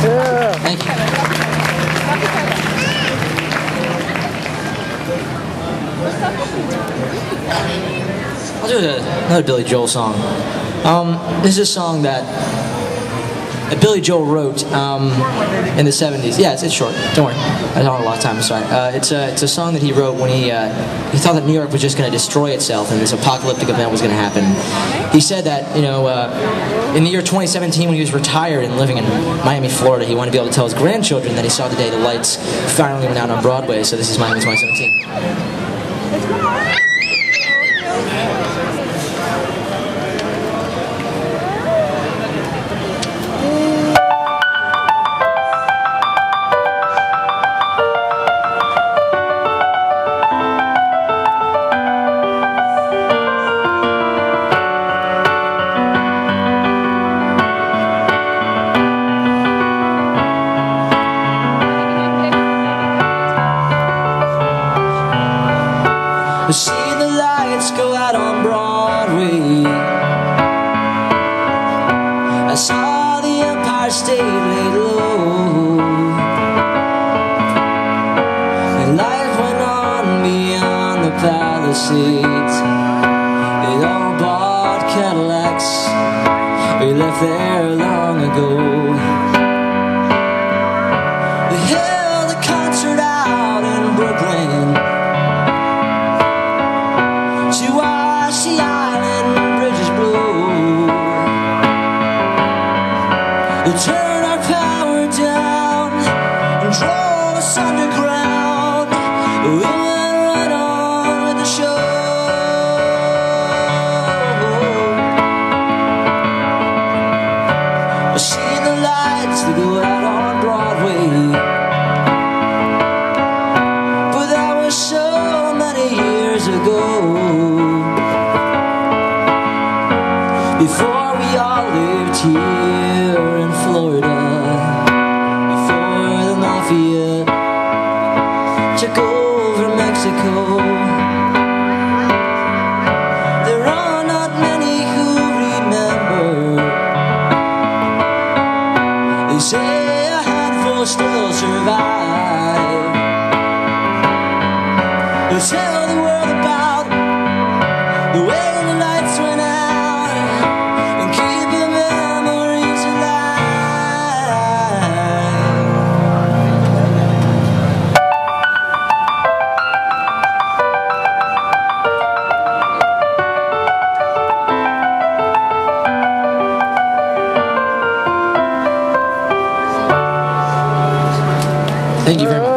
Thank you. I'll do another Billy Joel song. This is a song that Billy Joel wrote in the 70s. Yeah, it's short. Don't worry. I don't have a lot of time. I'm sorry. It's a song that he wrote when he thought that New York was just going to destroy itself and this apocalyptic event was going to happen. He said that, you know, in the year 2017 when he was retired and living in Miami, Florida, he wanted to be able to tell his grandchildren that he saw the day the lights finally went out on Broadway. So this is Miami 2017. I see the lights go out on Broadway. I saw the Empire State laid low, and life went on beyond the Palisades. They all bought Cadillacs. We left there long ago. We held a concert out in Brooklyn to wash the island bridges blue. They turned our power down and drove us underground. We went right on with the show. I see the lights that go out on Broadway, but that was so many years ago. Before we all lived here in Florida, before the mafia took over Mexico, there are not many who remember. They say a handful still survive. They tell the world about the way the lights went out and keep the memories alive. Thank you very much.